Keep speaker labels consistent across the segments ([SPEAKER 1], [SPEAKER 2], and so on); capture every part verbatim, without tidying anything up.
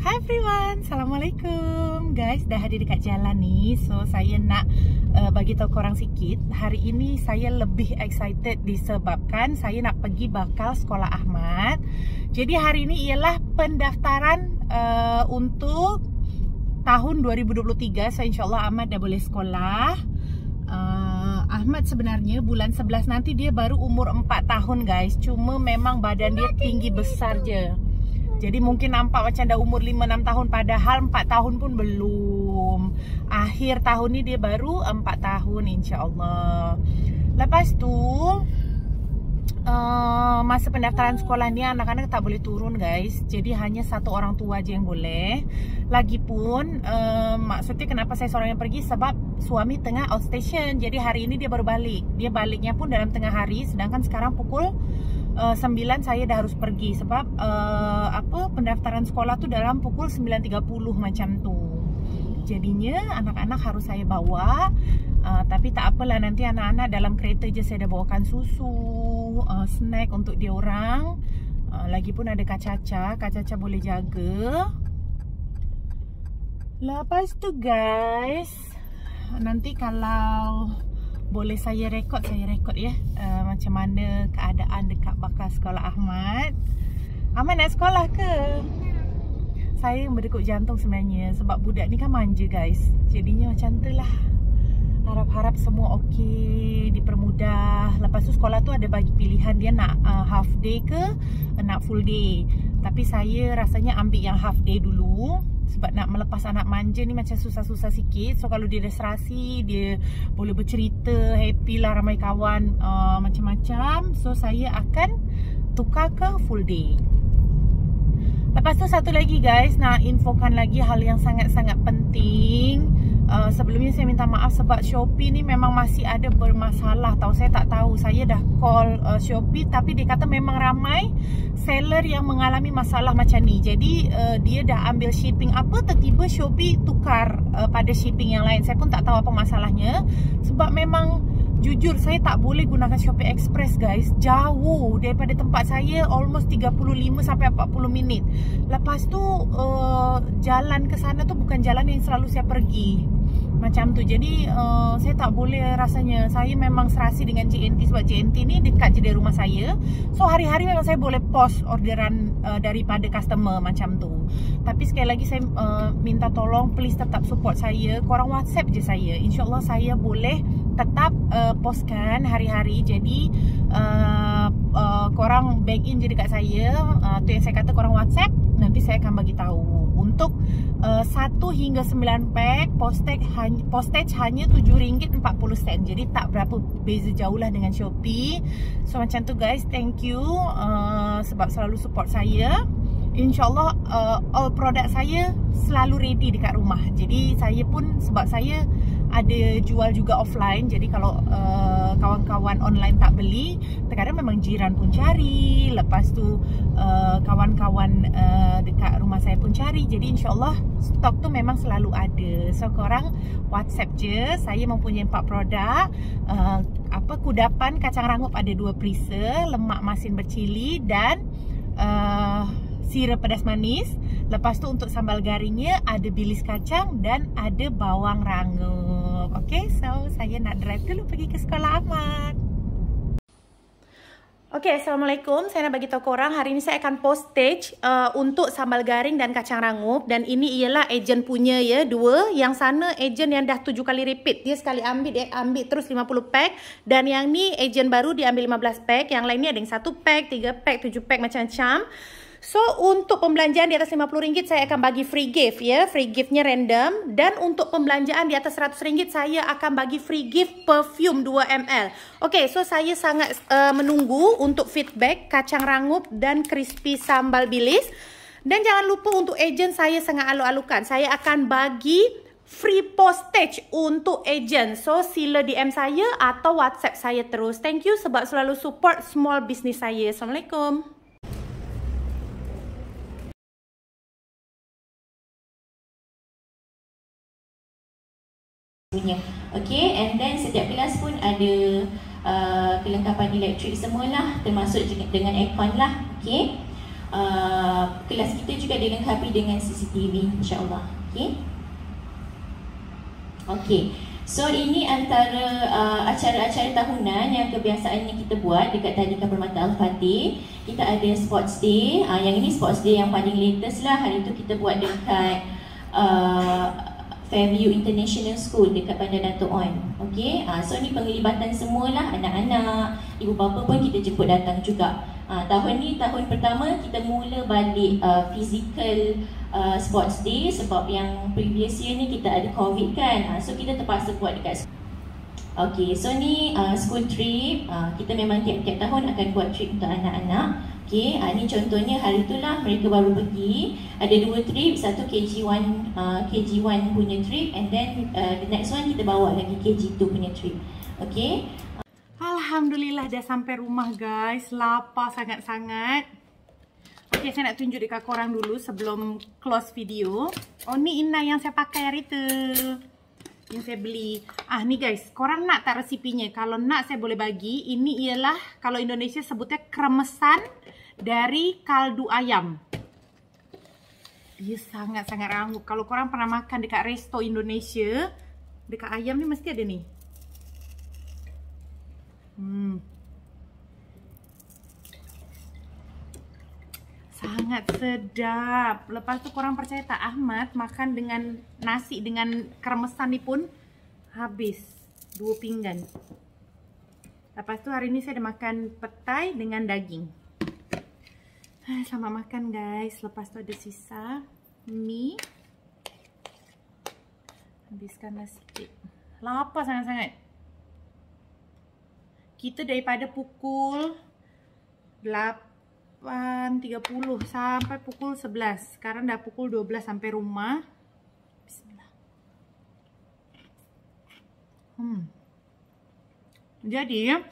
[SPEAKER 1] Hi everyone, Assalamualaikum guys, dah hadir dekat jalan ni. So saya nak uh, bagi tahu korang sikit. Hari ini saya lebih excited disebabkan saya nak pergi bakal sekolah Ahmad. Jadi hari ini ialah pendaftaran uh, untuk tahun dua ribu dua puluh tiga. So insyaAllah Ahmad dah boleh sekolah. uh, Ahmad sebenarnya bulan sebelas nanti dia baru umur empat tahun guys. Cuma memang badan dia tinggi besar je. Jadi mungkin nampak macam dah umur lima enam tahun, padahal empat tahun pun belum. Akhir tahun ni dia baru empat tahun insya-Allah. Lepas tu uh, masa pendaftaran sekolah ni anak-anak tak boleh turun guys. Jadi hanya satu orang tua je yang boleh. Lagipun uh, maksudnya kenapa saya seorang yang pergi, sebab suami tengah outstation. Jadi hari ini dia baru balik. Dia baliknya pun dalam tengah hari, sedangkan sekarang pukul Uh, sembilan saya dah harus pergi sebab uh, apa pendaftaran sekolah tu dalam pukul sembilan tiga puluh macam tu. Jadinya anak-anak harus saya bawa. Uh, tapi tak apalah, nanti anak-anak dalam kereta je saya dah bawakan susu, uh, snack untuk dia orang. Uh, lagipun ada Kak Caca, Kak Caca boleh jaga. Lepas tu guys, nanti kalau boleh saya rekod, saya rekod ya uh, macam mana keadaan dekat bakal sekolah Ahmad. Ahmad nak sekolah ke? Saya yang berdekut jantung sebenarnya, sebab budak ni kan manja guys. Jadinya macam tu lah. Harap-harap semua okey, dipermudah. Lepas tu sekolah tu ada bagi pilihan, dia nak uh, half day ke nak full day. Tapi saya rasanya ambil yang half day dulu, sebab nak melepas anak manja ni macam susah-susah sikit. So kalau dia dah serasi, dia boleh bercerita, happy lah, ramai kawan, uh, macam-macam. So saya akan tukar ke full day. Lepas tu satu lagi guys, nak infokan lagi hal yang sangat-sangat penting. uh, Sebelumnya saya minta maaf sebab Shopee ni memang masih ada bermasalah tau. Saya tak tahu, saya dah call uh, Shopee, tapi dia kata memang ramai seller yang mengalami masalah macam ni. Jadi uh, dia dah ambil shipping apa, tiba-tiba Shopee tukar uh, pada shipping yang lain. Saya pun tak tahu apa masalahnya. Sebab memang jujur saya tak boleh gunakan Shopee Express guys. Jauh daripada tempat saya, almost tiga puluh lima sampai empat puluh minit. Lepas tu uh, jalan ke sana tu bukan jalan yang selalu saya pergi. Macam tu. Jadi uh, saya tak boleh rasanya. Saya memang serasi dengan J N T sebab J N T ni dekat je dari rumah saya. So hari-hari memang saya boleh post orderan uh, daripada customer macam tu. Tapi sekali lagi saya uh, minta tolong please tetap support saya. Korang WhatsApp je saya. InsyaAllah saya boleh tetap uh, postkan hari-hari. Jadi uh, uh, korang bank in je dekat saya. uh, Tu yang saya kata, korang WhatsApp, nanti saya akan bagi tahu. Untuk uh, satu hingga sembilan pack postage, hany postage hanya tujuh ringgit empat puluh sen. Jadi tak berapa beza jauh lah dengan Shopee. So macam tu guys, thank you uh, sebab selalu support saya. InsyaAllah uh, all produk saya selalu ready dekat rumah. Jadi saya pun, sebab saya ada jual juga offline. Jadi kalau kawan-kawan uh, online tak beli, terkadang memang jiran pun cari. Lepas tu kawan-kawan uh, uh, dekat rumah saya pun cari. Jadi insyaAllah stok tu memang selalu ada. So korang WhatsApp je. Saya mempunyai empat produk. uh, Apa kudapan kacang rangup ada dua perisa, lemak masin bercili dan uh, sirap pedas manis. Lepas tu untuk sambal garingnya ada bilis kacang dan ada bawang rangup. Okay, so saya nak drive dulu pergi ke sekolah Ahmad. Okay, Assalamualaikum. Saya nak bagi tahu korang, hari ini saya akan postage uh, untuk sambal garing dan kacang rangup. Dan ini ialah ejen punya ya, dua. Yang sana ejen yang dah tujuh kali repeat. Dia sekali ambil, dia ambil terus lima puluh pack. Dan yang ni ejen baru, dia ambil lima belas pack. Yang lain ni ada yang satu pack, tiga pack, tujuh pack, macam-macam. So untuk pembelanjaan di atas lima puluh ringgit saya akan bagi free gift ya. Free giftnya random. Dan untuk pembelanjaan di atas seratus ringgit saya akan bagi free gift perfume dua mililiter. Okay, so saya sangat uh, menunggu untuk feedback kacang rangup dan crispy sambal bilis. Dan jangan lupa untuk ejen saya sangat alu-alukan. Saya akan bagi free postage untuk ejen. So sila D M saya atau WhatsApp saya terus. Thank you sebab selalu support small business saya. Assalamualaikum.
[SPEAKER 2] Okay, and then setiap kelas pun ada uh, kelengkapan elektrik semualah, termasuk dengan aircon lah. Okay, uh, kelas kita juga dilengkapi dengan C C T V, insyaAllah. Okay. Okay. So ini antara uh, acara-acara tahunan yang kebiasaannya kita buat dekat Tadika Permata Al-Fatih. Kita ada Sports Day, uh, yang ini Sports Day yang paling latest lah. Hari tu kita buat dekat uh, Fairview International School dekat Bandar Dato' On. Okay, uh, so ni penglibatan semualah, anak-anak, ibu bapa pun kita jemput datang juga. Uh, tahun ni tahun pertama kita mula balik uh, physical uh, sports day sebab yang previous year ni kita ada COVID kan. Uh, so kita terpaksa buat dekat. Okay, so ni uh, school trip. Uh, kita memang tiap-tiap tahun akan buat trip untuk anak-anak. Okay, uh, ni contohnya hari tu lah mereka baru pergi. Ada dua trip, satu K G one uh, K G one punya trip, and then uh, the next one kita bawa lagi K G two punya trip. Okay.
[SPEAKER 1] Alhamdulillah dah sampai rumah guys. Lapar sangat-sangat. Okay, saya nak tunjuk dekat korang dulu sebelum close video. Oh, ni inai yang saya pakai hari tu, yang saya beli. Ah, ni guys, korang nak tak resipinya? Kalau nak saya boleh bagi. Ini ialah, kalau Indonesia sebutnya kremesan dari kaldu ayam. Dia sangat-sangat rangup. Kalau korang pernah makan dekat resto Indonesia, dekat ayam ni mesti ada ni. Hmm. Sangat sedap. Lepas tu korang percaya tak, Ahmad makan dengan nasi dengan kremesan ni pun habis dua pinggan. Lepas tu hari ni saya dah makan petai dengan daging. Selamat makan guys. Lepas tu ada sisa mie. Habiskanlah sikit. Lapar sangat-sangat. Kita daripada pukul lapan tiga puluh sampai pukul sebelas. Sekarang dah pukul dua belas sampai rumah. Bismillah. Hmm. Jadi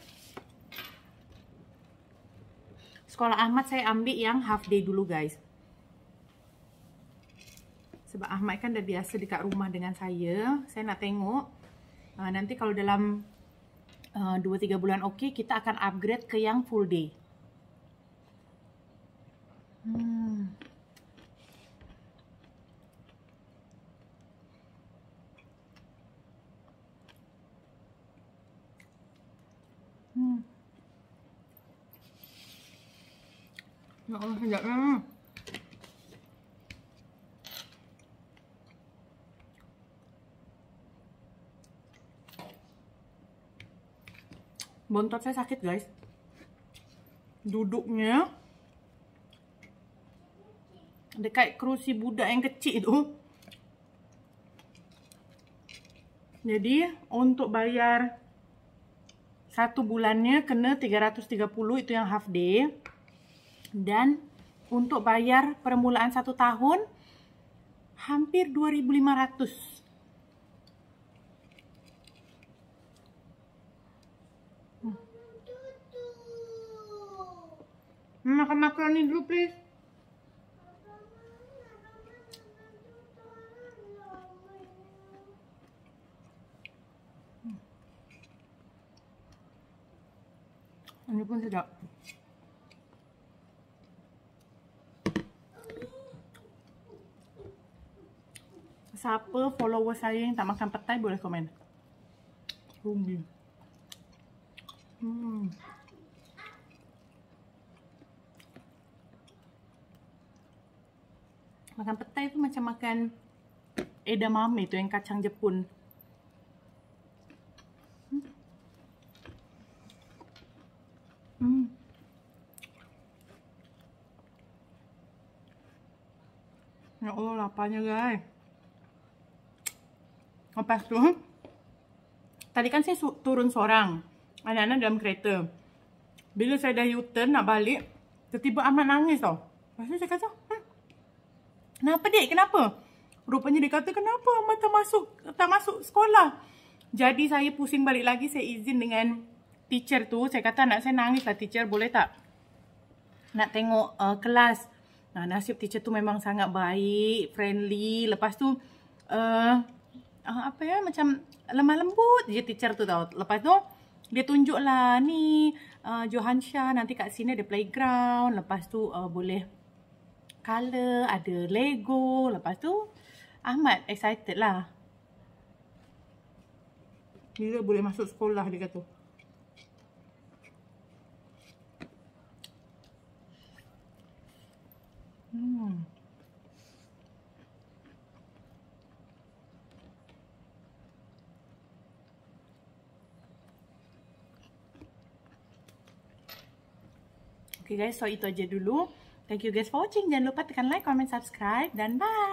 [SPEAKER 1] sekolah Ahmad saya ambil yang half day dulu guys. Sebab Ahmad kan dah biasa dekat rumah dengan saya. Saya nak tengok uh, nanti kalau dalam dua tiga uh, bulan okey, kita akan upgrade ke yang full day. Hmm. Hmm. Ya Allah, sedapnya. Bontot saya sakit guys. Duduknya dekat kerusi budak yang kecil tu. Jadi untuk bayar satu bulannya kena tiga ratus tiga puluh, itu yang half day. Dan untuk bayar permulaan satu tahun hampir dua ribu lima ratus. Makan makaroni dulu please. Ini pun sedap. Siapa follower saya yang tak makan petai boleh komen. Rugi. Hmm. Makan petai tu macam makan edamame tu, yang kacang Jepun. Hmm. Hmm. Ya Allah, laparnya guys. Lepas tu, tadi kan saya turun seorang, anak-anak dalam kereta. Bila saya dah U-turn nak balik, tiba-tiba Ahmad nangis tau. Lepas tu saya kata, hmm, kenapa dek? Kenapa? Rupanya dia kata, kenapa Ahmad tak masuk, tak masuk sekolah? Jadi saya pusing balik lagi, saya izin dengan teacher tu. Saya kata, anak saya nangis lah teacher, boleh tak nak tengok uh, kelas? Nah, nasib teacher tu memang sangat baik, friendly. Lepas tu, uh, uh, apa ya, macam lemah lembut je teacher tu tau. Lepas tu, dia tunjuk lah, ni uh, Johansha nanti kat sini ada playground. Lepas tu uh, boleh color, ada Lego. Lepas tu Ahmad excited lah. Bila boleh masuk sekolah dia kata. Hmm. Okay guys, so itu aja dulu. Thank you guys for watching. Jangan lupa tekan like, comment, subscribe dan bye.